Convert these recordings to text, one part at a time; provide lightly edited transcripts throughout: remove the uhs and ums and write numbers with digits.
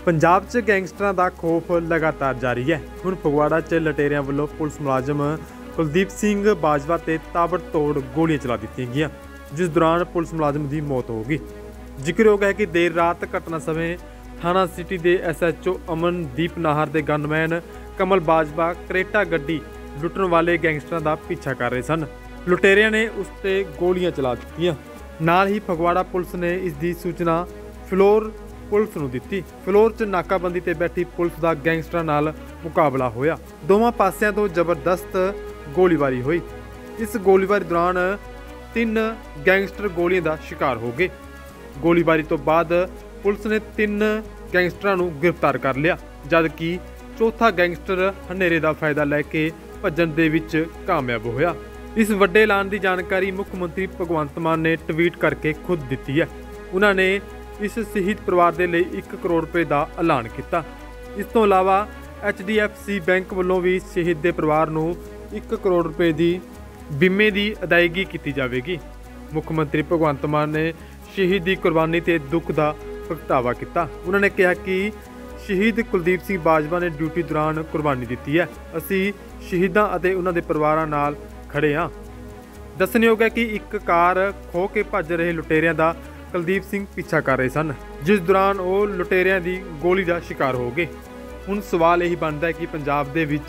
पंजाब च गैंगस्टरां दा खौफ लगातार जारी है। हुण फगवाड़ा च लटेरियां वल्लों पुलिस मुलाजम कुलदीप सिंह बाजवा ते ताबड़तोड़ गोलियां चला दित्तियां गईयां, जिस दौरान पुलिस मुलाजम की मौत हो गई। जिक्रयोग है कि देर रात घटना समय थाना सिटी के SHO अमनदीप नाहर के गनमैन कमल बाजवा करेटा गड्डी लुੱਟਣ वाले गैंगस्टरां का पीछा कर रहे सन। लुटेरिया ने उस ते गोलियां चला दित्तियां। नाल ही फगवाड़ा पुलिस ने इसकी सूचना फ्लोर पुलिस नूं दित्ती। फ्लोर च नाकाबंदी ते बैठी पुलिस का गैंगस्टरां नाल मुकाबला होया। दोवां पासियां तो जबरदस्त गोलीबारी हुई। इस गोलीबारी दौरान 3 गैंगस्टर गोलियां का शिकार हो गए। गोलीबारी तो बाद पुलिस ने 3 गैंगस्टरां नूं गिरफ्तार कर लिया, जबकि चौथा गैंगस्टर हनेरे का फायदा लैके भज्जण दे विच कामयाब होया। इस वड्डे ऐलान की जानकारी मुख मंत्री भगवंत मान ने ट्वीट करके खुद दी है। उन्होंने इस शहीद परिवार के लिए 1 करोड़ रुपए का ऐलान किया। इस तो इलावा HDFC बैंक वालों भी शहीद के परिवार को 1 करोड़ रुपए की बीमे की अदायगी की जाएगी। मुख्यमंत्री भगवंत मान ने शहीद की कुर्बानी ते दुख का प्रगटावा किया। उन्होंने कहा कि शहीद कुलदीप सिंह बाजवा ने ड्यूटी दौरान कुर्बानी दी है। असी शहीदां अते उन्हां दे परिवारां नाल खड़े हाँ। दस्सणयोग है कि एक कार खो के भज रहे लुटेरियां दा कुलदीप सिंह पीछा कर रहे सन, जिस दौरान वो लुटेरियां दी गोली का शिकार हो गए। हुण सवाल यही बनता है कि पंजाब दे विच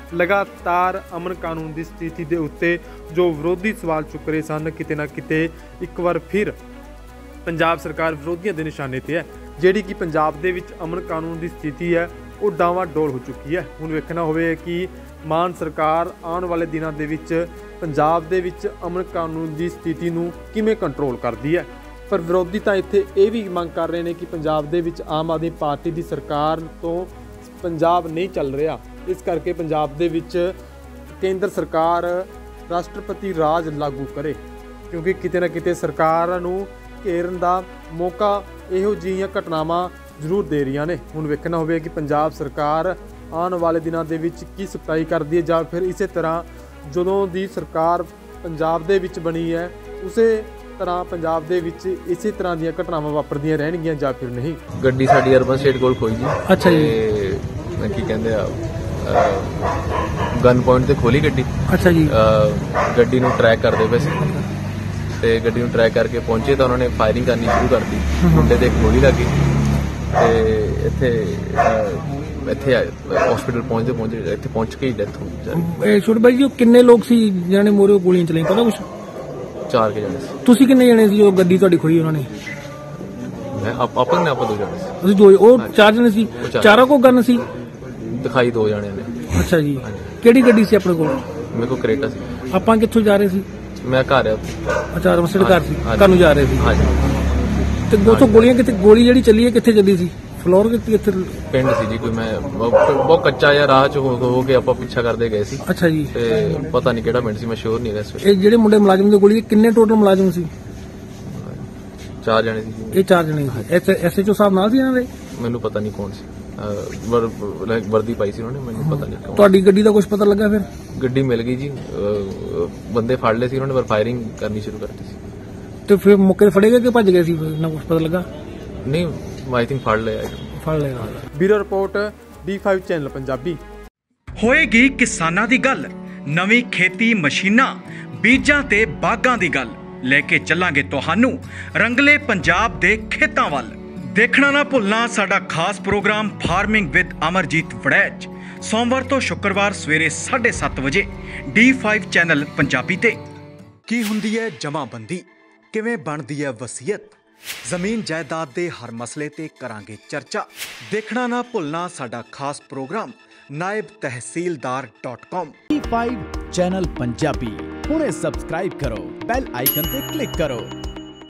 लगातार अमन कानून की स्थिति के उत्ते जो विरोधी सवाल चुक रहे सन, किते ना किते एक बार फिर पंजाब सरकार विरोधियों के निशाने ते है। जिहड़ी कि पंजाब दे विच अमन कानून की स्थिति है वो डावाडोल हो चुकी है। हुण वेखना होवे कि मान सरकार आने वाले दिनों के विच पंजाब दे विच अमन कानून की स्थिति नूं किवें कंट्रोल करती है। पर विरोधी तो इत्थे ये भी मंग कर रहे हैं कि पंजाब दे विच आम आदमी पार्टी की सरकार तो पंजाब नहीं चल रहा, इस करके पंजाब दे विच केंद्र सरकार राष्ट्रपति राज लागू करे, क्योंकि किते ना किते सरकार नूं घेरन दा मौका इहो जिहियां घटनावां जरूर दे रही ने। हुण वेखना होवे कि पंजाब सरकार आने वाले दिनों के विच की सख्ताई करती है, जां फिर इसे तरह जदों दी सरकार पंजाब दे विच बनी है उसे तरह पंजाब दे विच इसे तरह दी घटनावां वापरदियां रहणगीਆਂ ਜਾਂ फिर नहीं। ਗੱਡੀ ਸਾਡੀ ਅਰਬਨ ਸਟੇਟ ਕੋਲ ਖੋਈ ਜੀ। ਅੱਛਾ ਜੀ। ਕੀ ਕਹਿੰਦੇ ਆ ਗਨ ਪੁਆਇੰਟ ਤੇ ਖੋਲੀ ਗੱਡੀ। ਅੱਛਾ ਜੀ। ਗੱਡੀ ਨੂੰ ਟਰੈਕ ਕਰਦੇ ਪਏ ਸੀ ਤੇ ਗੱਡੀ ਨੂੰ ਟਰੈਕ ਕਰਕੇ ਪਹੁੰਚੇ ਤਾਂ ਉਹਨਾਂ ਨੇ ਫਾਇਰਿੰਗ ਕਰਨੀ ਸ਼ੁਰੂ ਕਰਤੀ। ਮੁੰਡੇ ਤੇ ਗੋਲੀ ਲੱਗੀ ਤੇ ਇੱਥੇ ਹਸਪੀਟਲ ਪਹੁੰਚੇ ਇੱਥੇ ਪਹੁੰਚ ਕੇ ਹੀ ਡੈਥ ਹੋ ਗਈ। ਇਹ ਛੋਟੇ ਬਾਈ ਜੀ ਕਿੰਨੇ ਲੋਕ ਸੀ ਜਿਹਨਾਂ ਮੋਰੇ ਗੋਲੀਆਂ ਚਲਾਈਆਂ, ਪਤਾ ਕੁਛ? 4 ਜਣੇ ਸੀ। ਤੁਸੀਂ ਕਿੰਨੇ ਜਣੇ ਸੀ ਜੋ ਗੱਡੀ ਤੁਹਾਡੀ ਖੋਈ ਉਹਨਾਂ ਨੇ? ਮੈਂ ਆਪਾਂ 2 ਜਣੇ ਸੀ। ਤੁਸੀਂ 2 ਉਹ 4 ਜਣੇ ਸੀ? ਚਾਰਾਂ ਕੋਲ ਗਨ ਸੀ? ਦਿਖਾਈ 2 ਜਣੇ ਨੇ। ਅੱਛਾ ਜੀ। ਕਿਹੜੀ ਗੱਡੀ ਸੀ ਆਪਣੇ ਕੋਲ? ਮੇਰੇ ਕੋਲ ਕਰੇਟਾ ਸੀ। ਆਪਾਂ ਕਿੱਥੋਂ ਜਾ ਰਹੇ ਸੀ? ਮੈਂ ਘਰ ਆ। ਅੱਛਾ ਰਮਸੜ ਘਰ ਸੀ, ਘਰ ਨੂੰ ਜਾ ਰਹੇ ਸੀ। ਹਾਂਜੀ। ਤੇ ਦੋਸਤੋ ਗੋਲੀਆਂ ਕਿੱਥੇ, ਗੋਲੀ ਜਿਹੜੀ ਚੱਲੀ ਹੈ ਕਿੱਥੇ ਚੱਲੀ ਸੀ? ਫਲੋਰ ਕਿੱਥੇ? ਪਿੰਡ ਸੀ ਜੀ ਕੋਈ, ਮੈਂ ਬਹੁਤ ਕੱਚਾ ਜਿਹਾ ਰਾਹ ਚ ਹੋ ਕੇ ਆਪਾਂ ਪਿੱਛਾ ਕਰਦੇ ਗਏ ਸੀ। ਅੱਛਾ ਜੀ। ਤੇ ਪਤਾ ਨਹੀਂ ਕਿਹੜਾ ਪਿੰਡ ਸੀ, ਮੈਂ ਸ਼ੋਰ ਨਹੀਂ ਰਿਹਾ ਇਸ ਵੇਲੇ। ਇਹ ਜਿਹੜੇ ਮੁੰਡੇ ਮੁਲਾਜ਼ਮ ਦੀ ਗੋਲੀ, ਕਿੰਨੇ ਟੋਟਲ ਮੁਲਾਜ਼ਮ ਸੀ? 4 ਜਣੇ ਸੀ ਜੀ। ਇਹ 4 ਜਣੇ ਸੀ। SHO ਸਾਹਿਬ ਨਾਲ ਸੀ ਇਹਨਾਂ ਦੇ? ਮੈਨੂੰ ਪਤਾ ਨਹੀਂ ਕੌਣ ਸੀ, ਵਰਦੀ ਪਾਈ ਸੀ ਉਹਨੇ, ਮੈਨੂੰ ਪਤਾ ਨਹੀਂ। ਤੁਹਾਡੀ ਗੱਡੀ ਦਾ ਕੁਝ ਪਤਾ ਲੱਗਾ ਫਿਰ? ਗੱਡੀ ਮਿਲ ਗਈ ਜੀ, ਬੰਦੇ ਫੜ ਲਏ ਸੀ ਉਹਨਾਂ ਨੇ, ਪਰ ਫਾਇਰਿੰਗ ਕਰਨੀ ਸ਼ੁਰੂ ਕਰਤੀ ਸੀ। ਤੇ ਫਿਰ ਮੌਕੇ ਤੇ ਫੜੇ ਗਏ ਕਿ ਭੱਜ ਗਏ ਸੀ? ਨਾ ਕੁਝ ਪਤਾ ਲੱਗਾ? ਨਹੀਂ, ਆਈ ਥਿੰਕ ਫੜ ਲਿਆ। ਫੜ ਲਿਆ। Bureau report D5 channel Punjabi. ਹੋਏਗੀ ਕਿਸਾਨਾਂ ਦੀ ਗੱਲ, ਨਵੀਂ ਖੇਤੀ ਮਸ਼ੀਨਾਂ, ਬੀਜਾਂ ਤੇ ਬਾਗਾਂ ਦੀ ਗੱਲ ਲੈ ਕੇ ਚੱਲਾਂਗੇ ਤੁਹਾਨੂੰ ਰੰਗਲੇ ਪੰਜਾਬ ਦੇ ਖੇਤਾਂ ਵੱਲ। ਦੇਖਣਾ ਨਾ ਭੁੱਲਣਾ ਸਾਡਾ ਖਾਸ program farming with Amarjit Waraich, ਸੋਮਵਾਰ ਤੋਂ ਸ਼ੁੱਕਰਵਾਰ ਸਵੇਰੇ 7:30 ਵਜੇ D5 ਚੈਨਲ ਪੰਜਾਬੀ ਤੇ। ਕੀ ਹੁੰਦੀ ਹੈ ਜਮਾਬੰਦੀ, ਕਿਵੇਂ ਬਣਦੀ ਹੈ ਵਸੀਅਤ, ਜ਼ਮੀਨ ਜਾਇਦਾਦ ਦੇ ਹਰ ਮਸਲੇ ਤੇ ਕਰਾਂਗੇ ਚਰਚਾ। ਦੇਖਣਾ ਨਾ ਭੁੱਲਣਾ ਸਾਡਾ ਖਾਸ programme naibtehsildar.com। D5 channel Punjabi ਹੁਣੇ ਸਬਸਕ੍ਰਾਈਬ ਕਰੋ, ਬੈਲ ਆਈਕਨ ਤੇ ਕਲਿੱਕ ਕਰੋ।